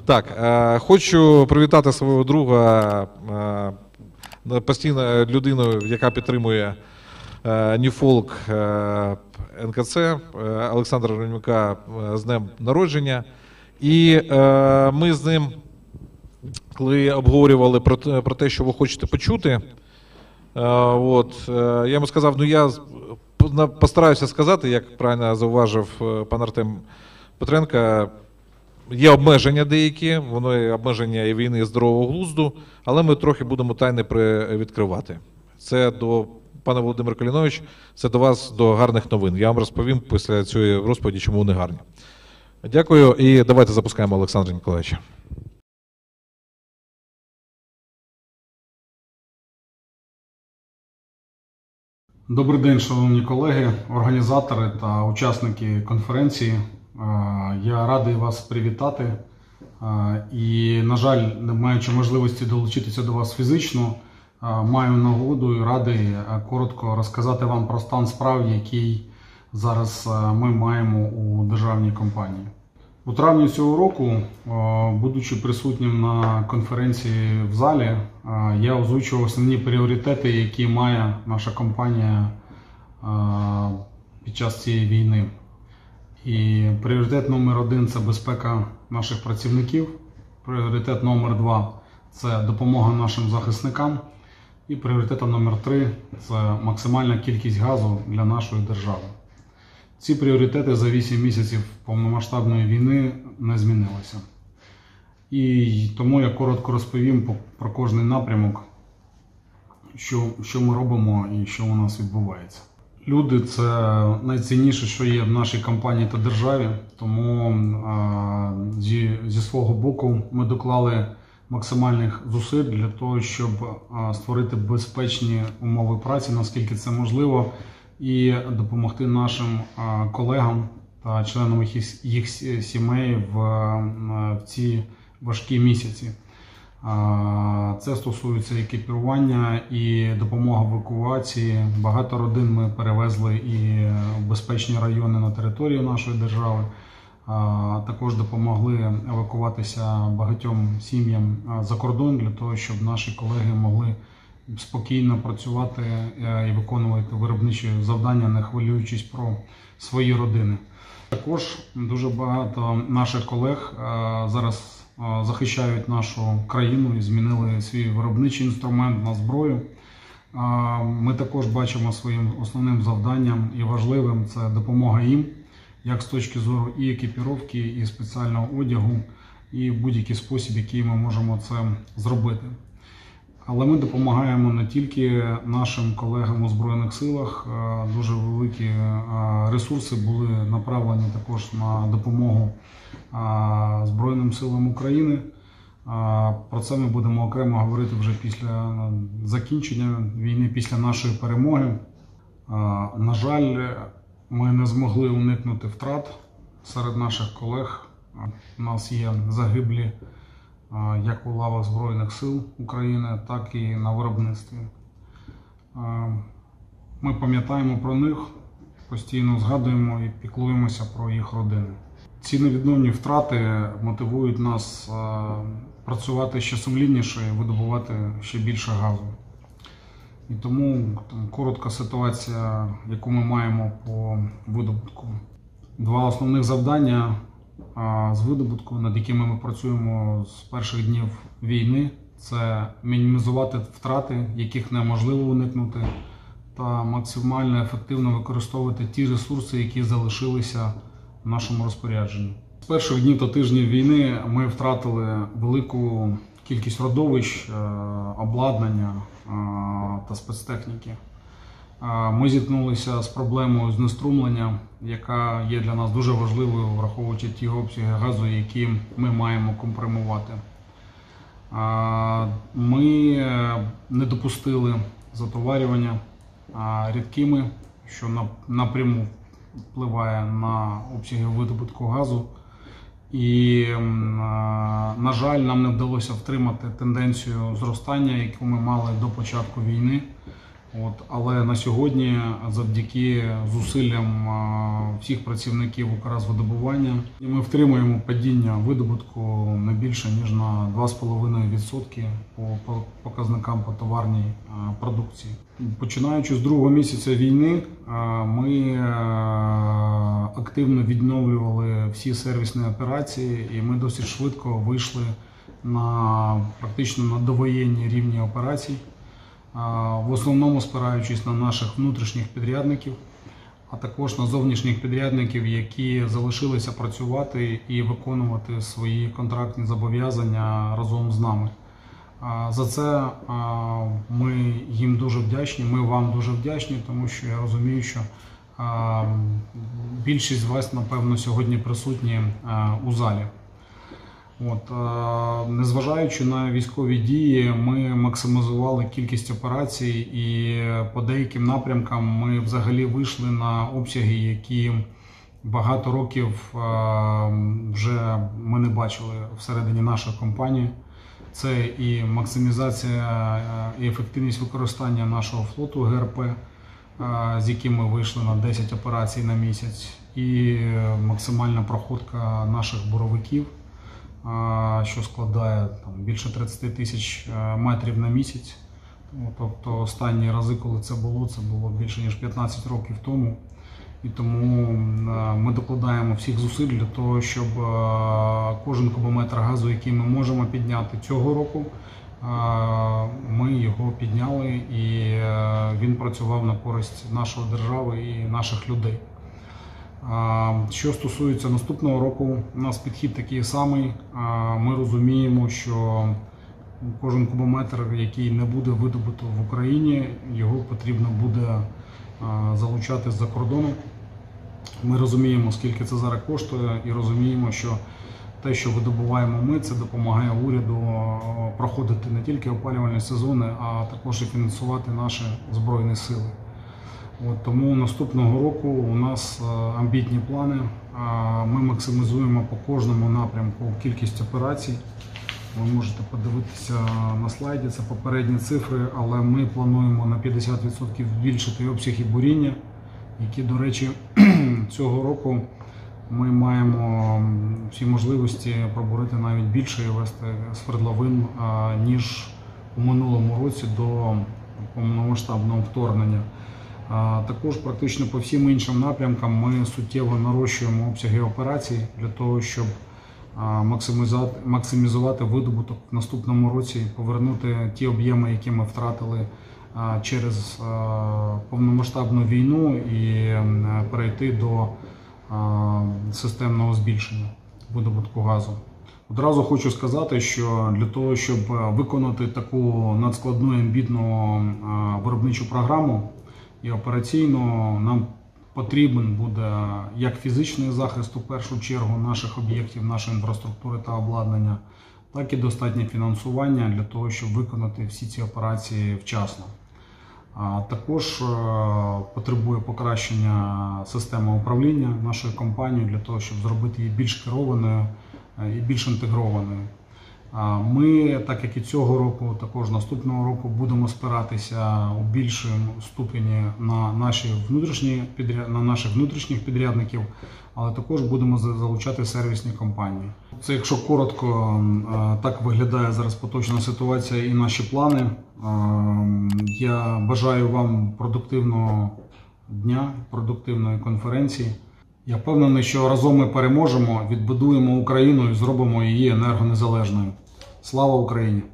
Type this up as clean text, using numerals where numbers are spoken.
Так, хочу привітати свого друга, постійно людину, яка підтримує Ньюфолк НКЦ, Олександра Ронюка з днем народження. І ми з ним, коли обговорювали про те, що ви хочете почути, я йому сказав, ну я постараюся сказати, як правильно зауважив пан Артем Петренко, є обмеження деякі, воно є обмеження і війни, і здорового глузду, але ми трохи будемо тайни відкривати. Це до пане Володимир Калінович, це до вас, до гарних новин. Я вам розповім після цієї розповіді, чому вони гарні. Дякую і давайте запускаємо Олександра Ніколаєвича. Добрий день, шановні колеги, організатори та учасники конференції. Я радий вас привітати і, на жаль, не маючи можливості долучитися до вас фізично, маю нагоду і радий коротко розказати вам про стан справ, який зараз ми маємо у державній компанії. У травні цього року, будучи присутнім на конференції в залі, я озвучував основні пріоритети, які має наша компанія під час цієї війни. І пріоритет номер 1 – це безпека наших працівників, пріоритет номер 2 – це допомога нашим захисникам, і пріоритетом номер 3 – це максимальна кількість газу для нашої держави. Ці пріоритети за 8 місяців повномасштабної війни не змінилися. І тому я коротко розповім про кожний напрямок, що ми робимо і що у нас відбувається. Люди – це найцінніше, що є в нашій компанії та державі, тому зі свого боку ми доклали максимальних зусиль для того, щоб створити безпечні умови праці, наскільки це можливо, і допомогти нашим колегам та членам їх сімей в ці важкі місяці. Це стосується екіпірування і допомоги в евакуації. Багато родин ми перевезли і в безпечні райони на території нашої держави. Також допомогли евакуватися багатьом сім'ям за кордон для того, щоб наші колеги могли спокійно працювати і виконувати виробничі завдання, не хвилюючись про свої родини. Також дуже багато наших колег зараз захищають нашу країну і змінили свій виробничий інструмент на зброю. Ми також бачимо своїм основним завданням і важливим – це допомога їм, як з точки зору і екіпіровки, і спеціального одягу, і в будь-який спосіб, який ми можемо це зробити. Але ми допомагаємо не тільки нашим колегам у Збройних силах, дуже великі ресурси були направлені також на допомогу Збройним силам України. Про це ми будемо окремо говорити вже після закінчення війни, після нашої перемоги. На жаль, ми не змогли уникнути втрат серед наших колег. У нас є загиблі як у лавах Збройних сил України, так і на виробництві. Ми пам'ятаємо про них, постійно згадуємо і піклуємося про їх родини. Ці невідновні втрати мотивують нас працювати ще сумлінніше і видобувати ще більше газу. І тому коротка ситуація, яку ми маємо по видобутку. Два основних завдання з видобутку, над якими ми працюємо з перших днів війни, це мінімізувати втрати, яких неможливо уникнути, та максимально ефективно використовувати ті ресурси, які залишилися в нашому розпорядженні. З перших днів та тижнів війни ми втратили велику кількість родовищ, обладнання та спецтехніки. Ми зіткнулися з проблемою знеструмлення, яка є для нас дуже важливою, враховуючи ті обсяги газу, які ми маємо компримувати. Ми не допустили затоварювання рідкими, що напряму впливає на обсяги видобутку газу. І, на жаль, нам не вдалося втримати тенденцію зростання, яку ми мали до початку війни. Але на сьогодні, завдяки зусиллям всіх працівників Укргазвидобування, ми втримуємо падіння видобутку не більше, ніж на 2,5% по показникам по товарній продукції. Починаючи з другого місяця війни, ми активно відновлювали всі сервісні операції, і ми досить швидко вийшли практично на довоєнні рівні операцій, в основному спираючись на наших внутрішніх підрядників, а також на зовнішніх підрядників, які залишилися працювати і виконувати свої контрактні зобов'язання разом з нами. За це ми їм дуже вдячні, ми вам дуже вдячні, тому що я розумію, що більшість з вас, напевно, сьогодні присутні у залі. Незважаючи на військові дії, ми максимізували кількість операцій, і по деяким напрямкам ми взагалі вийшли на обсяги, які багато років вже ми не бачили всередині нашої компанії. Це і максимізація і ефективність використання нашого флоту ГРП, з яким ми вийшли на 10 операцій на місяць, і максимальна проходка наших буровиків, що складає більше 30 тисяч метрів на місяць. Тобто останні рази, коли це було більше ніж 15 років тому. І тому ми докладаємо всіх зусиль для того, щоб кожен кубометр газу, який ми можемо підняти цього року, ми його підняли, і він працював на користь нашої держави і наших людей. Що стосується наступного року, у нас підхід такий самий. Ми розуміємо, що кожен кубометр, який не буде видобуто в Україні, його потрібно буде залучати з-за кордону. Ми розуміємо, скільки це зараз коштує, і розуміємо, що те, що видобуваємо ми, це допомагає уряду проходити не тільки опалювальні сезони, а також і фінансувати наші Збройні Сили. Тому наступного року у нас амбітні плани. Ми максимізуємо по кожному напрямку кількість операцій. Ви можете подивитися на слайді, це попередні цифри, але ми плануємо на 50% збільшити обсяги буріння, які, до речі, цього року ми маємо всі можливості пробурити навіть більше і вести свердловин, ніж у минулому році до повномасштабного вторгнення. Також практично по всім іншим напрямкам ми суттєво нарощуємо обсяги операцій для того, щоб максимізувати видобуток в наступному році, повернути ті об'єми, які ми втратили через повномасштабну війну, і перейти до системного збільшення видобутку газу. Одразу хочу сказати, що для того, щоб виконати таку надскладну і амбітну виробничу програму і операційно, нам потрібен буде як фізичний захист у першу чергу наших об'єктів, нашої інфраструктури та обладнання, так і достатнє фінансування для того, щоб виконати всі ці операції вчасно. Також потребує покращення системи управління нашої компанії для того, щоб зробити її більш керованою і більш інтегрованою. Ми, так як і цього року, також наступного року будемо спиратися у більшому ступені на наших внутрішніх підрядників, але також будемо залучати сервісні компанії. Це, якщо коротко, так виглядає зараз поточна ситуація і наші плани. Я бажаю вам продуктивного дня, продуктивної конференції. Я впевнений, що разом ми переможемо, відбудуємо Україну і зробимо її енергонезалежною. Слава Україні!